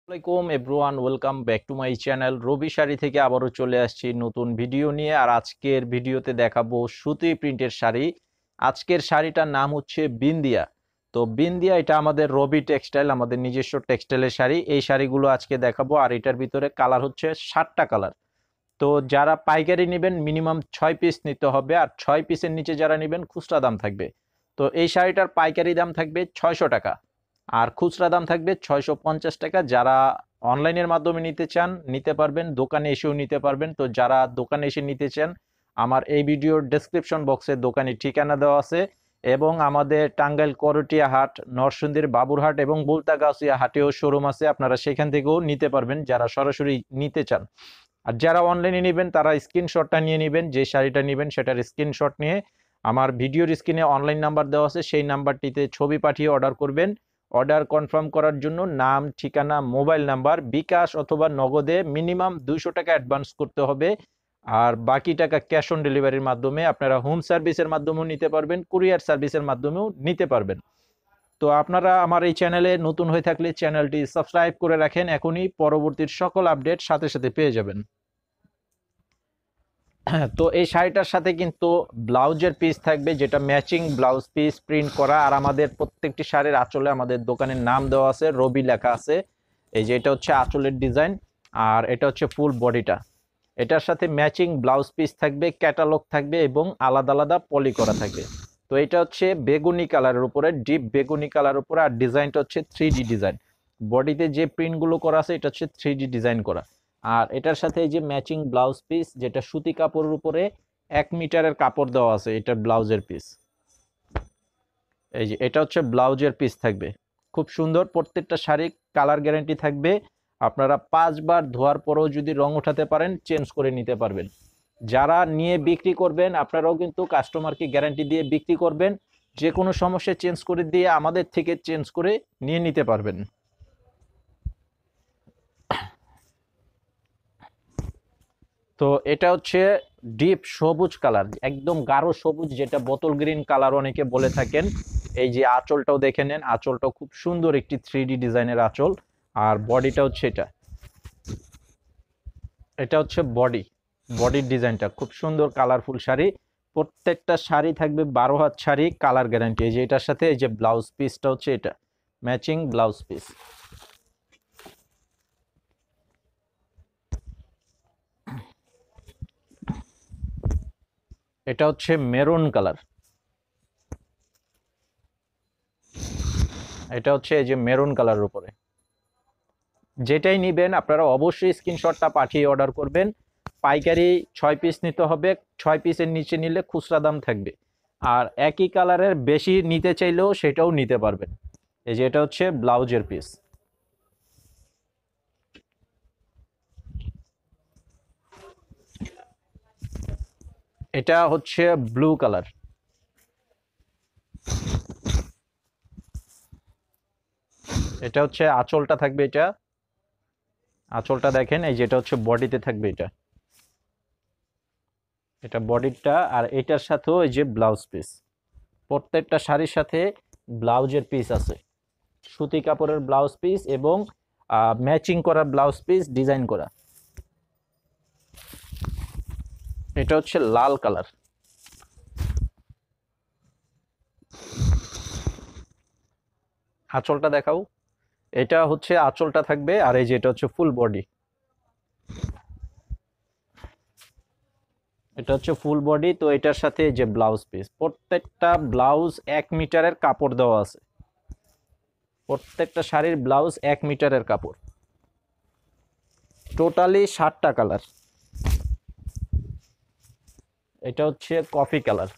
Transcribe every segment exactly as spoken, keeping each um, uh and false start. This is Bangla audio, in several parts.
আসসালামাইকুম everyone, welcome back to my channel. Robi sari থেকে আবারও চলে আসছি নতুন ভিডিও নিয়ে। আর আজকের ভিডিওতে দেখাবো সুতি প্রিন্টের শাড়ি। আজকের শাড়িটার নাম হচ্ছে বিন্দিয়া। তো বিন্দিয়া এটা আমাদের রবি টেক্সটাইল, আমাদের নিজস্ব টেক্সটাইলের শাড়ি। এই শাড়িগুলো আজকে দেখাবো। আর এটার ভিতরে কালার হচ্ছে ষাটটা কালার। তো যারা পাইকারি নেবেন মিনিমাম ছয় পিস নিতে হবে, আর ছয় পিসের নিচে যারা নেবেন খুচরা দাম থাকবে। তো এই শাড়িটার পাইকারি দাম থাকবে ছয়শো টাকা, আর খুচরা দাম থাকবে ছয়শো পঞ্চাশ টাকা। যারা অনলাইনের মাধ্যমে নিতে চান নিতে পারবেন, দোকানে এসেও নিতে পারবেন। তো যারা দোকানে এসে নিতে চান, আমার এই ভিডিওর ডেসক্রিপশন বক্সে দোকানের ঠিকানা দেওয়া আছে, এবং আমাদের টাঙ্গাইল করটিয়া হাট, নরসিংদীর বাবুরহাট এবং বুলতাগাছিয়া হাটেও শোরুম আছে। আপনারা সেখান থেকেও নিতে পারবেন যারা সরাসরি নিতে চান। আর যারা অনলাইনে নেবেন তারা স্ক্রিনশটটা নিয়ে নেবেন, যে শাড়িটা নেবেন সেটার স্ক্রিনশট নিয়ে আমার ভিডিওর স্ক্রিনে অনলাইন নাম্বার দেওয়া আছে, সেই নাম্বারটিতে ছবি পাঠিয়ে অর্ডার করবেন। অর্ডার কনফার্ম করার জন্য নাম, ঠিকানা, মোবাইল নাম্বার, বিকাশ অথবা নগদে মিনিমাম দুইশো টাকা অ্যাডভান্স করতে হবে। আর বাকি টাকা ক্যাশ অন ডেলিভারির মাধ্যমে আপনারা হোম সার্ভিসের মাধ্যমেও নিতে পারবেন, কুরিয়ার সার্ভিসের মাধ্যমেও নিতে পারবেন। তো আপনারা আমার এই চ্যানেলে নতুন হয়ে থাকলে চ্যানেলটি সাবস্ক্রাইব করে রাখেন, এখনই পরবর্তীর সকল আপডেট সাথে সাথে পেয়ে যাবেন। তো এই শাড়িটার সাথে কিন্তু ব্লাউজের পিস থাকবে, যেটা ম্যাচিং ব্লাউজ পিস প্রিন্ট করা। আর আমাদের প্রত্যেকটি শাড়ির আঁচলে আমাদের দোকানের নাম দেওয়া আছে, রবি লেখা আছে। এই যে এটা হচ্ছে আঁচলের ডিজাইন, আর এটা হচ্ছে ফুল বডিটা। এটার সাথে ম্যাচিং ব্লাউজ পিস থাকবে, ক্যাটালগ থাকবে এবং আলাদা আলাদা পলি করা থাকবে। তো এটা হচ্ছে বেগুনি কালারের উপরে, ডিপ বেগুনি কালারের উপরে। আর ডিজাইনটা হচ্ছে থ্রি ডি ডিজাইন। বডিতে যে প্রিন্টগুলো করা আছে এটা হচ্ছে থ্রি ডি ডিজাইন করা। আর এটার সাথে এই যে ম্যাচিং ব্লাউজ পিস, যেটা সুতি কাপড়ের উপরে এক মিটারের কাপড় দেওয়া আছে, এটা ব্লাউজের পিস। এই যে এটা হচ্ছে ব্লাউজের পিস থাকবে, খুব সুন্দর। প্রত্যেকটা শাড়ি কালার গ্যারান্টি থাকবে। আপনারা পাঁচবার ধোয়ার পরেও যদি রং উঠাতে পারেন চেঞ্জ করে নিতে পারবেন। যারা নিয়ে বিক্রি করবেন আপনারাও কিন্তু কাস্টমারকে গ্যারান্টি দিয়ে বিক্রি করবেন, যে কোনো সমস্যা চেঞ্জ করে দিয়ে আমাদের থেকে চেঞ্জ করে নিয়ে নিতে পারবেন। তো এটা হচ্ছে ডিপ সবুজ কালার, একদম গাঢ় সবুজ, যেটা বোতল গ্রিন কালার অনেকে বলে থাকেন। এই যে আঁচলটাও দেখে নেন, আঁচলটাও খুব সুন্দর একটি থ্রি ডি ডিজাইনের আঁচল। আর বডিটা হচ্ছে এটা এটা হচ্ছে বডি বডির ডিজাইনটা খুব সুন্দর, কালারফুল শাড়ি। প্রত্যেকটা শাড়ি থাকবে বারো হাত শাড়ি, কালার গ্যারান্টি। এই যে এটার সাথে এই যে ব্লাউজ পিসটা হচ্ছে এটা ম্যাচিং ব্লাউজ পিস। এটা হচ্ছে মেরুন কালার, এটা হচ্ছে এই যে মেরুন কালারের উপরে। যেটাই নেবেন আপনারা অবশ্যই স্ক্রিনশটটা পাঠিয়ে অর্ডার করবেন। পাইকারি ছয় পিস নিতে হবে, ছয় পিসের নিচে নিলে খুচরা দাম থাকবে। আর একই কালারের বেশি নিতে চাইলেও সেটাও নিতে পারবেন। এই যে এটা হচ্ছে ব্লাউজের পিস। এটা হচ্ছে ব্লু কালার, এটা হচ্ছে আঁচলটা থাকবে। এটা আঁচলটা দেখেন, এই যেটা হচ্ছে বডিতে থাকবে, এটা এটা বডিটা। আর এটার সাথেও এই যে ব্লাউজ পিস, প্রত্যেকটা শাড়ির সাথে ব্লাউজের পিস আছে, সুতি কাপড়ের ব্লাউজ পিস এবং ম্যাচিং করা ব্লাউজ পিস ডিজাইন করা। এটা হচ্ছে লাল কালার, আঁচলটা দেখাও। এটা হচ্ছে আঁচলটা থাকবে, আর এই যে এটা হচ্ছে ফুল বডি, এটা হচ্ছে ফুল বডি। তো এটার সাথে যে ব্লাউজ পিস, প্রত্যেকটা ব্লাউজ এক মিটারের কাপড় দেওয়া আছে, প্রত্যেকটা শাড়ির ব্লাউজ এক মিটারের কাপড়। টোটালি ষাটটা কালার। এটা হচ্ছে কফি কালার,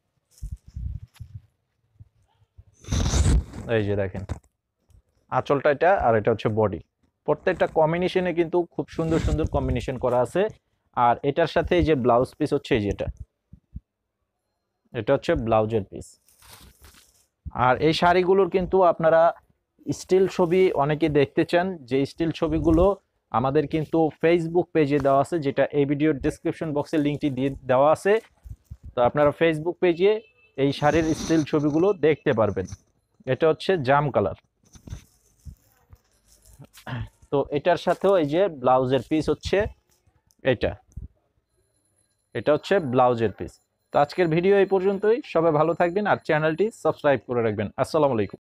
এই যে দেখেন আঁচলটা এটা, আর এটা হচ্ছে বডি। প্রত্যেকটা কম্বিনেশনে কিন্তু খুব সুন্দর সুন্দর কম্বিনেশন করা আছে। আর এটার সাথে এই যে ব্লাউজ পিস হচ্ছে এই যেটা, এটা হচ্ছে ব্লাউজের পিস। আর এই শাড়িগুলোর কিন্তু আপনারা স্টিল ছবি অনেকে দেখতে চান, যে স্টিল ছবিগুলো আমাদের কিন্তু ফেসবুক পেজে দেওয়া আছে, যেটা এই ভিডিওর ডেসক্রিপশন বক্সে লিঙ্কটি দিয়ে দেওয়া আছে। তো আপনারা ফেসবুক পেজে এই শাড়ির স্টিল ছবিগুলো দেখতে পারবেন। এটা হচ্ছে জাম কালার, তো এটার সাথেও এই যে ব্লাউজের পিস হচ্ছে এটা এটা হচ্ছে ব্লাউজের পিস। তো আজকের ভিডিও এই পর্যন্তই। সবাই ভালো থাকবেন আর চ্যানেলটি সাবস্ক্রাইব করে রাখবেন। আসসালামু আলাইকুম।